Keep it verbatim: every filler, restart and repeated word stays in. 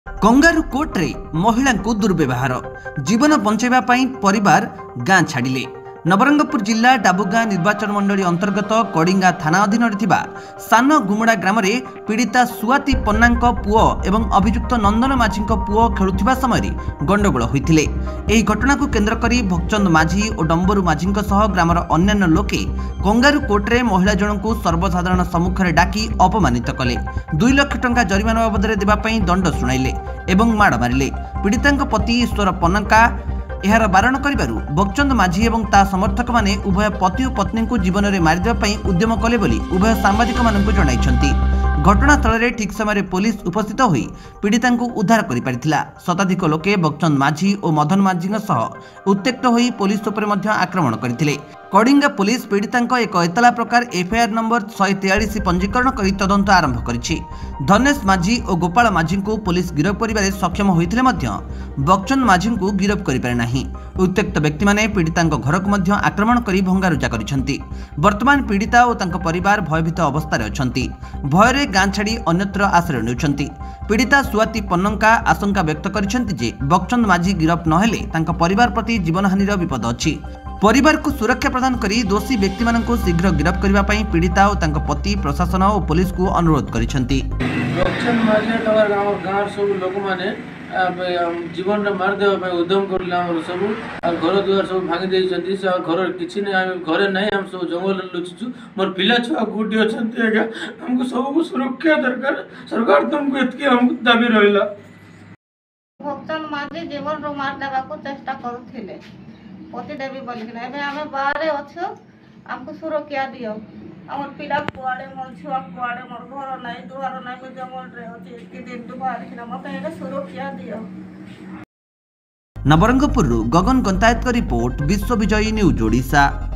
Kangaroo court रे महिला को दुर्व्यवहार जीवन बंचाइबा पई परिवार गाँ छाड़िले। नबरंगपुर जिला डाबुगाँ निर्वाचन मंडली अंतर्गत कड़िंगा थाना अधीन सान गुमुड़ा ग्राम में पीड़िता सुआती पन्ना पुओ एवं अभियुक्त नंदन माझी पुओ खेलुवा समय गंडगोल होइथिले। एही घटना को केन्द्र करी भक्चंद माझी और डंबरू माझी सह ग्रामर अन्यान्य लोके कंगारू कोर्टे महिला जनक सर्वसाधारण सम्मुख में डाकी अपमानित कले। दुई लाख टंका जरिमाना बाबद देवाई दंड शुणाइले एवं माड़ मारिले। पीड़िता पति ईश्वर पन्ना यार बारण करिबारु भक्चंद माझी एवं ता समर्थक माने उभय पति और पत्नी को जीवन में मारिदेवा पई उद्यम कले बोली उभय सांबादिक माननकु जणाइछंती। घटनास्थल में ठीक समय पुलिस उपस्थित होई पीड़िता को उद्धार करि पारिथिला। शताधिक लोके भक्चंद माझी और मदन माझी सह उत्तेक्त होई पुलिस उपर मध्य आक्रमण करथिले। कड़िंगा पुलिस पीड़िता एक एतला प्रकार एफआईआर नंबर शहे तेयालीस पंजीकरण कर तदंत आरंभ करिछि। धनेश माझी और गोपाल माझी को पुलिस गिरफ करिबारे सक्षम होइथिले मध्य भक्चंद माझी को गिरफ करि पारे नाही। उत्त्यक्त व्यक्ति माने पीड़िता घर को मध्य आक्रमण करी भंगारुजा करिसेंती। वर्तमान पीड़िता और तांको परिवार भयभीत अवस्था अछंती। भयरे गाँ छाड़ी अन्यत्र आश्रय नेउछंती। पीड़िता सुआती पन्नका आशंका व्यक्त करिसेंती जे भक्चंद माझी गिरफ नहेले तांको परिवार प्रति जीवनहानिर विपद अछि। परिवार को सुरक्षा प्रदान करी दोषी व्यक्ति माननको शीघ्र गिरफ करबा पई पीड़िता और तांको पति प्रशासन और पुलिस को अनुरोध करिसेंती। भक्चंद माझी तवर गाँव गाँव सब लोक माने जीवन में मार देवा उद्यम कर सब घर दुआर सब भांगी देइछंती। से घर किछि नै घरे नै हम सब जंगल लुचिछु। मोर पिला छुआ गुडी अछंती। आगे हमको सब को सुरक्षा दरकार सरकार तुमको एतके हमको दाबी रहला। भक्चंद माझी जीवन रो मार देबा को चेष्टा करथिले पति देवी बोल के एबे हमें बाहर अच्छो हमको सुरक्षा दियो। हमर पिला कुआड़े मोर छुआ कुआड़े मोर घर नै दुआर नै को जंगल रे अछि एतके दिन तो बाहर किना मते एटा सुरक्षा दियो। नबरंगपुर गगन गंतायत का रिपोर्ट विश्वविजयी न्यूज ओडिशा।